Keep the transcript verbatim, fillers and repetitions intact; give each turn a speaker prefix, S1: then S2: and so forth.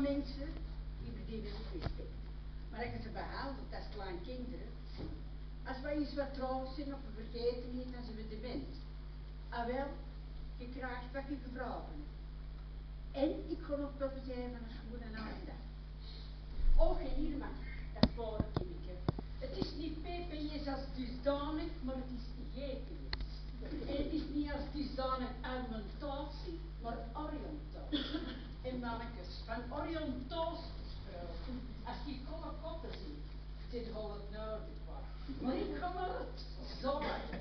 S1: mensen die verdienen het respect. Maar ik heb ze behaald, dat is klein kinderen. Als wij iets wat trouw zijn of we vergeten niet, dan zijn we dement. Ah wel, je krijgt wat je vragen. En ik kon ook profiteren van een goede aandacht. Och, en hier mag dat klare kinnetje. Het is niet P P S als dusdanig, maar het is G P S. En het is niet als dusdanig alimentatie, maar oriëntatie. En mannetjes, van oriëntatie gesproken, als je kolle koppen ziet, zit al het noorden kwart. Maar ik kan maar het zagen.